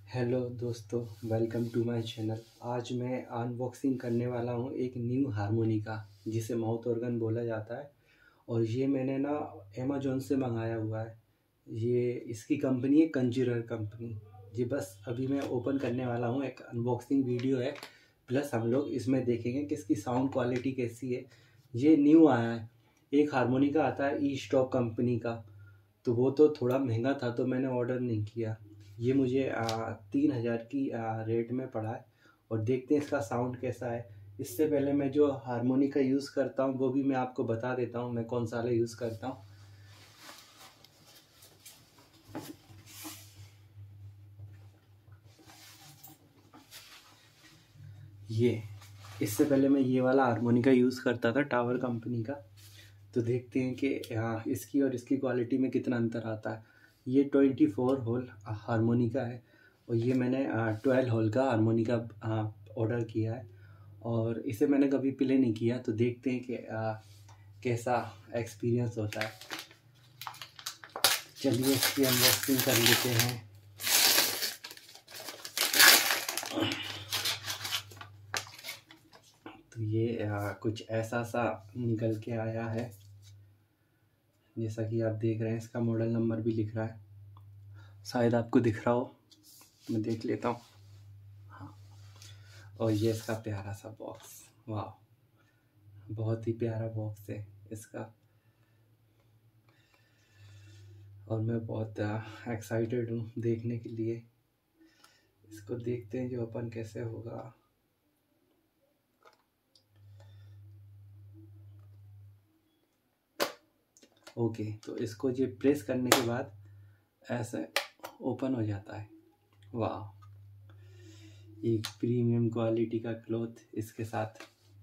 Hello दोस्तों, welcome to my channel. आज मैं अनबॉक्सिंग करने वाला हूँ एक न्यू हारमोनिका जिसे माउथ ऑर्गन बोला जाता है। और ये मैंने ना अमेजोन से मंगाया हुआ है। ये इसकी कंपनी है कंज्यूरर कंपनी। जी बस अभी मैं ओपन करने वाला हूँ, एक अनबॉक्सिंग वीडियो है, प्लस हम लोग इसमें देखेंगे कि इसकी साउंड क्वालिटी कैसी है। ये न्यू आया है। एक हारमोनिका आता है ई स्टॉक कंपनी का, तो वो तो थोड़ा महंगा था तो मैंने ऑर्डर नहीं किया। ये मुझे 3,000 की रेट में पड़ा है। और देखते हैं इसका साउंड कैसा है। इससे पहले मैं जो हारमोनिका यूज़ करता हूँ वो भी मैं आपको बता देता हूँ मैं कौन सा वाला यूज़ करता हूँ। ये इससे पहले मैं ये वाला हारमोनिका यूज़ करता था टावर कंपनी का। तो देखते हैं कि इसकी और इसकी क्वालिटी में कितना अंतर आता है। ये 24 होल हारमोनिका है और ये मैंने 12 होल का हारमोनिका ऑर्डर किया है। और इसे मैंने कभी प्ले नहीं किया, तो देखते हैं कि कैसा एक्सपीरियंस होता है। चलिए इसकी अनबॉक्सिंग कर लेते हैं। तो ये कुछ ऐसा सा निकल के आया है। जैसा कि आप देख रहे हैं, इसका मॉडल नंबर भी लिख रहा है, शायद आपको दिख रहा हो, मैं देख लेता हूँ। हाँ, और ये इसका प्यारा सा बॉक्स, वाह, बहुत ही प्यारा बॉक्स है इसका। और मैं बहुत एक्साइटेड हूँ देखने के लिए। इसको देखते हैं जो ओपन कैसे होगा। ओके, तो इसको ये प्रेस करने के बाद ऐसे ओपन हो जाता है। वाह, एक प्रीमियम क्वालिटी का क्लॉथ इसके साथ,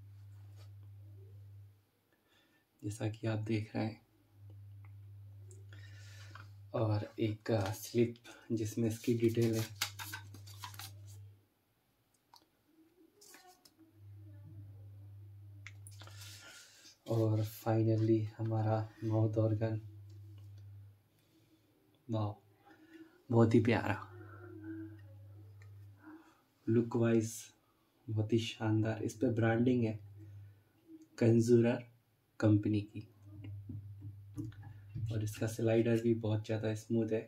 जैसा कि आप देख रहे हैं। और एक स्लिप जिसमें इसकी डिटेल है। और फाइनली हमारा माउथ ऑर्गन, वाह, बहुत ही प्यारा, लुक वाइज बहुत ही शानदार। इस पे ब्रांडिंग है कंज्यूरर कंपनी की। और इसका स्लाइडर भी बहुत ज़्यादा स्मूथ है,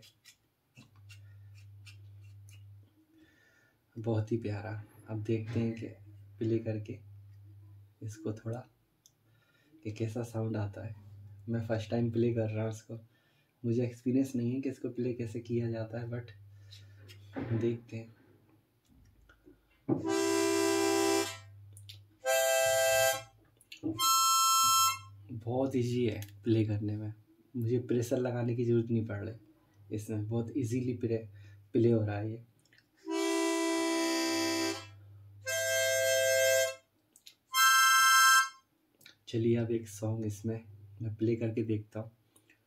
बहुत ही प्यारा। अब देखते हैं कि प्ले करके इसको थोड़ा कि कैसा साउंड आता है। मैं फर्स्ट टाइम प्ले कर रहा हूँ इसको, मुझे एक्सपीरियंस नहीं है कि इसको प्ले कैसे किया जाता है, बट देखते हैं। बहुत इजी है प्ले करने में, मुझे प्रेशर लगाने की ज़रूरत नहीं पड़ रही। इसमें बहुत इजीली प्ले हो रहा है ये। चलिए अब एक सॉन्ग इसमें मैं प्ले करके देखता हूँ।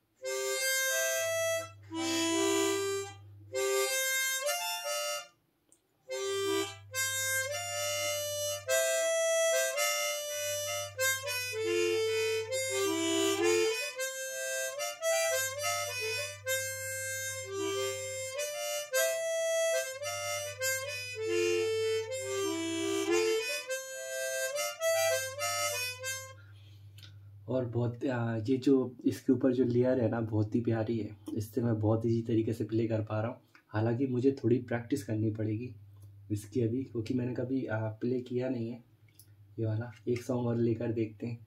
और बहुत ये जो इसके ऊपर जो लेयर है ना, बहुत ही प्यारी है। इससे मैं बहुत इजी तरीके से प्ले कर पा रहा हूँ। हालांकि मुझे थोड़ी प्रैक्टिस करनी पड़ेगी इसकी अभी, क्योंकि मैंने कभी प्ले किया नहीं है ये वाला। एक सॉन्ग और लेकर देखते हैं।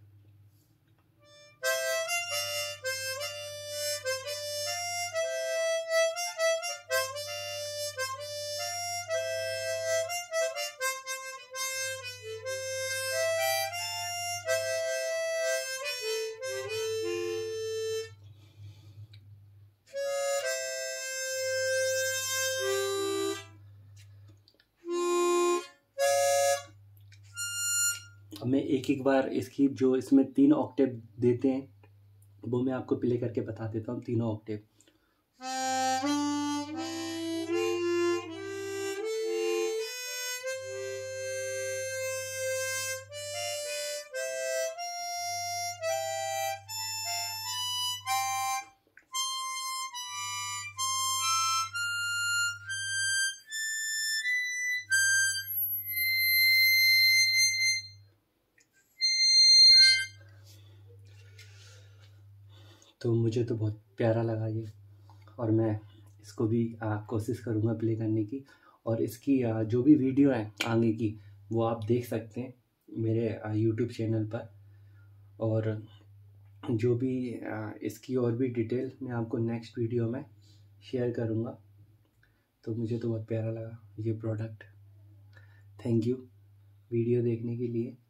अब मैं एक एक बार इसकी जो इसमें 3 ऑक्टेव देते हैं वो मैं आपको प्ले करके बता देता हूँ, तीनों ऑक्टेव। तो मुझे तो बहुत प्यारा लगा ये, और मैं इसको भी कोशिश करूँगा प्ले करने की। और इसकी जो भी वीडियो है आगे की, वो आप देख सकते हैं मेरे यूट्यूब चैनल पर। और जो भी इसकी और भी डिटेल मैं आपको नेक्स्ट वीडियो में शेयर करूँगा। तो मुझे तो बहुत प्यारा लगा ये प्रोडक्ट। थैंक यू वीडियो देखने के लिए।